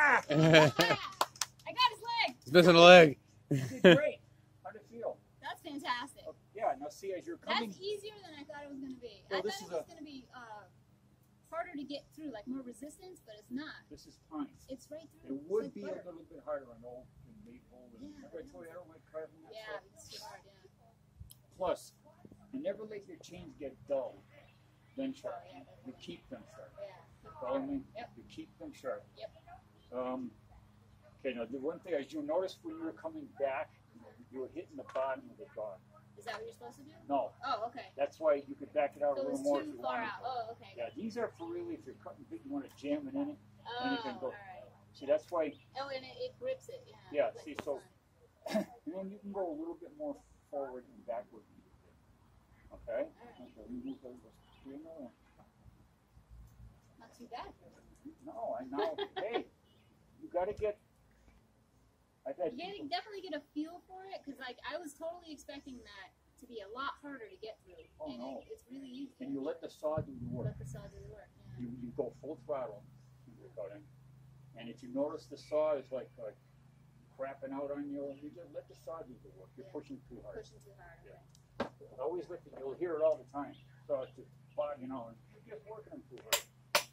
Ah! I got his leg. He's missing a leg. You did great. How did it feel? That's fantastic. Oh, yeah, now see, as you're coming... That's easier than I thought it was going to be. Well, I thought it was going to be harder to get through, like more resistance, but it's not. This is fine. It's right through. It would like be butter. a little bit harder on old and late old. Yeah, Remember I told you I don't like carving that Yeah, stuff? it's too hard, yeah. Plus, you never let your chains get dull, then sharp. Oh, yeah, You keep them sharp. Yeah. Follow me? Yep. You keep them sharp. Yep. Okay, now the one thing, as you noticed when you were coming back, you were hitting the bottom of the dog. Is that what you're supposed to do? No. Oh, okay. That's why you could back it out So a it little was more if too you far wanted out. to. Oh, okay. Yeah, these are for really if you're cutting big, you want to jam it in it. Oh, then you can go. all right. See, that's why. Oh, and it grips it. Yeah. Yeah. Like See, this so one. and then you can go a little bit more forward and backward. Okay. All right. Okay. We move those. Do another one. Not too bad. No, I know. Hey, you got to get. I've had You definitely get a feel for it, because like I was totally expecting that to be a lot harder to get through. Oh, and no. it's really easy. and you let the saw do the work. Let the saw do the work. Yeah. You go full throttle when you're cutting, and if you notice the saw is like crapping out on you, you just let the saw do the work. You're Yeah. pushing too hard. Pushing too hard. Yeah. Okay. Always let the, you'll hear it all the time. So it's just, you know, you're just working them too hard.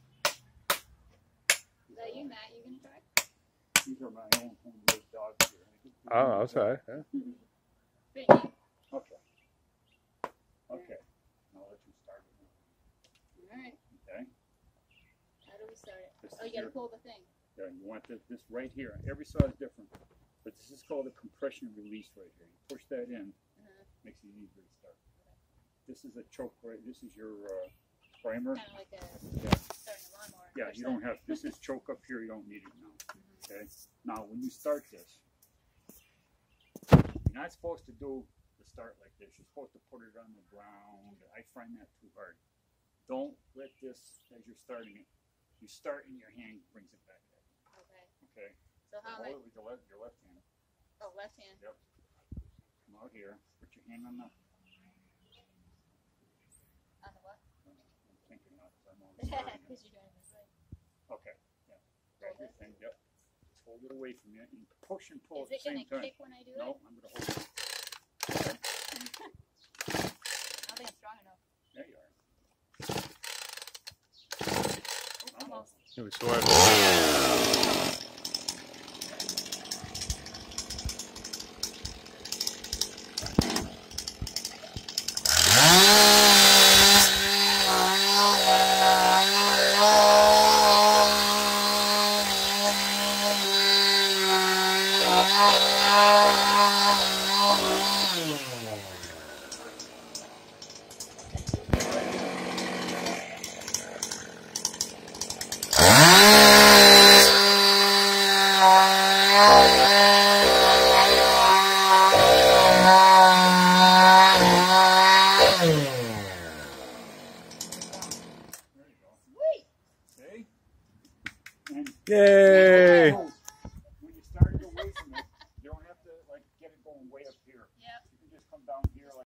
Is that you, Matt? You gonna try? These are my own homemade dogs here. Oh, that's all right. Yeah. Pretty neat. Okay. Okay. I'll let you start it now. All right. Okay. How do we start it? This Oh, is you gotta your- pull the thing. Yeah, you want this right here. Every saw is different. But this is called a compression release right here. You push that in, makes it easier to start. This is a choke right. This is your primer. Kind of like a Yeah. starting a lawnmower. Yeah, Push you that. don't have, this is choke up here, you don't need it now. Okay? Now, when you start this, you're not supposed to do the start like this. You're supposed to put it on the ground. I find that too hard. Don't let this, as you're starting it, you start and your hand brings it back there. Okay. Okay? So how am I? Hold it with your left hand. Oh, left hand. Yep. Come out here. Put your hand on the, On the what? I'm thinking not, because I'm always starting it. Because you're doing this way. Okay, yeah. Grab your thing, yep. Just hold it away from you and push and pull Is at it the same gonna time. kick when I do it? No, I'm gonna hold it. I don't think it's strong enough. There you are. Oh, almost. It was sweat. Sweet. See? And Yay! when you start away from it, you don't have to like get it going way up here. Yep. You can just come down here like